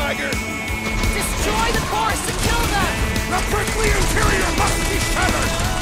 Tiger! Destroy the cores to kill them! The prickly interior must be severed!